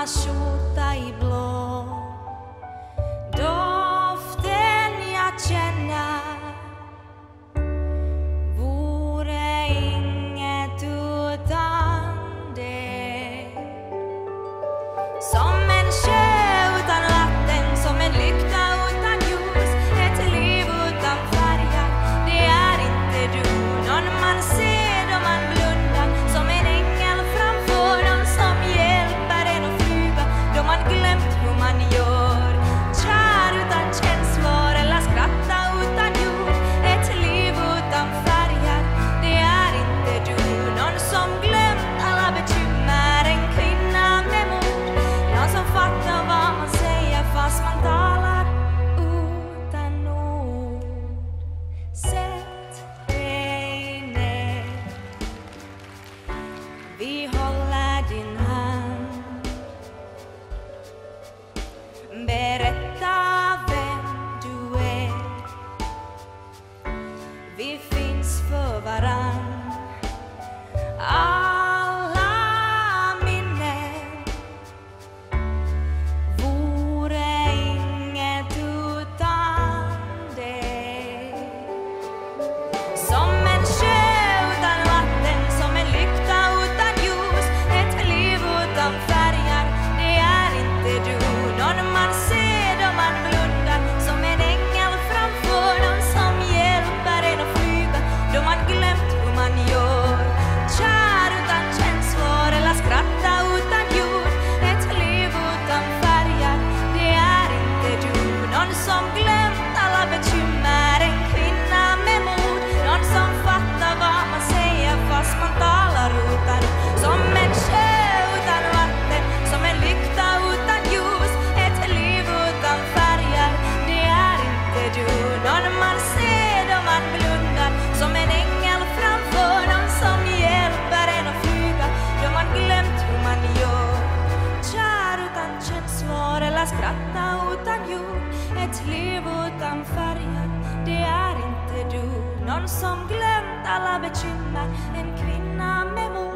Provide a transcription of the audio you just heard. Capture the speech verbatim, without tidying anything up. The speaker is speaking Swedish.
mamma skjorta i blå. Doften jag känner vore inget utan det. Som en sjö utan vatten, som en lykta utan ljus, ett liv utan färger, det är inte du. Någon man ser då man blundar, som en ängel framför någon som hjälper en att flyga då man glömt hur man gör. Kär utan känslor eller skratta utan jord, ett liv utan färger, det är inte du. Någon som glömt alla bekymmer, en kvinna med mod, någon som fattar vad man säger fast man talar utan ord. Sätt dig ner, vi håller din hand. Berätta vem du är, vi finns för varann. Alla minnen vore inget utan det. Som en sjö utan vatten, som en lykta utan ljus, ett liv utan färger, det är inte du. Någon man ser då man blundar, som en ängel framför någon som hjälper en att flyga då man glömt hur man gör. Kär utan känslor eller skratta utan jord, ett liv utan färger, det är inte du. Någon som glömt alla bekymmer, en kvinna med mod, någon som fattar vad man säger fast man talar utan. Som en sjö utan vatten, som en lykta utan ljus, ett liv utan färger, det är inte du. Någon man ser då man blundar, som en ängel framför någon som hjälper en att flyga då man glömt hur man gör. Kär utan känslor eller skratta utan jord, ett liv utan färger, det är inte du. Någon som glömt alla bekymmer, en kvinna med mod,